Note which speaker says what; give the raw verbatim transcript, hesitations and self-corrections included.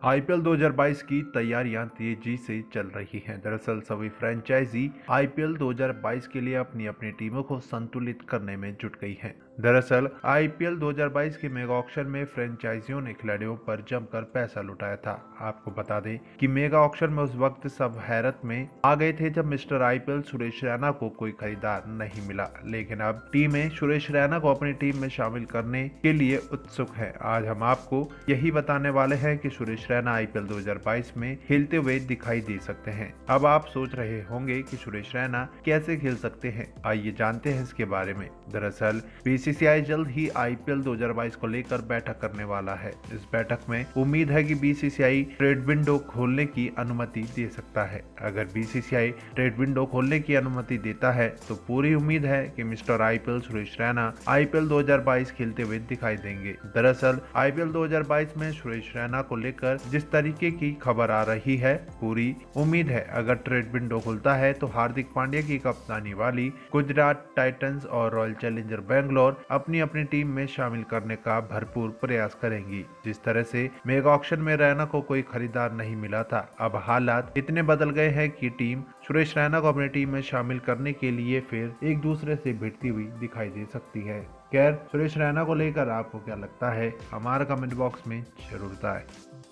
Speaker 1: IPL दो हज़ार बाईस की तैयारियां तेजी से चल रही हैं। दरअसल सभी फ्रेंचाइजी आईपीएल दो हज़ार बाईस के लिए अपनी अपनी टीमों को संतुलित करने में जुट गई हैं। दरअसल आईपीएल दो हज़ार बाईस के मेगा ऑक्शन में फ्रेंचाइजियों ने खिलाड़ियों पर जमकर पैसा लुटाया था। आपको बता दें कि मेगा ऑक्शन में उस वक्त सब हैरत में आ गए थे जब मिस्टर आईपीएल सुरेश रैना को कोई खरीदार नहीं मिला, लेकिन अब टीमें सुरेश रैना को अपनी टीम में शामिल करने के लिए उत्सुक है। आज हम आपको यही बताने वाले हैं कि सुरेश रैना आईपीएल दो हज़ार बाईस में खेलते हुए दिखाई दे सकते हैं। अब आप सोच रहे होंगे कि सुरेश रैना कैसे खेल सकते हैं, आइए जानते हैं इसके बारे में। दरअसल बीसीसीआई जल्द ही आईपीएल दो हज़ार बाईस को लेकर बैठक करने वाला है। इस बैठक में उम्मीद है कि बीसीसीआई ट्रेड विंडो खोलने की अनुमति दे सकता है। अगर बीसीसीआई ट्रेड विंडो खोलने की अनुमति देता है तो पूरी उम्मीद है कि mister IPL Suresh Raina IPL दो हज़ार बाईस खेलते हुए दिखाई देंगे। दरअसल आईपीएल दो हज़ार बाईस में सुरेश रैना को लेकर जिस तरीके की खबर आ रही है, पूरी उम्मीद है अगर ट्रेड विंडो खुलता है तो हार्दिक पांड्या की कप्तानी वाली गुजरात टाइटंस और रॉयल चैलेंजर बैंगलोर अपनी अपनी टीम में शामिल करने का भरपूर प्रयास करेंगी। जिस तरह से मेगा ऑक्शन में रैना को कोई खरीदार नहीं मिला था, अब हालात इतने बदल गए हैं कि टीम सुरेश रैना को अपनी टीम में शामिल करने के लिए फिर एक दूसरे से भिड़ती हुई दिखाई दे सकती है। खैर, सुरेश रैना को लेकर आपको क्या लगता है, हमारे कमेंट बॉक्स में जरूर बताएं।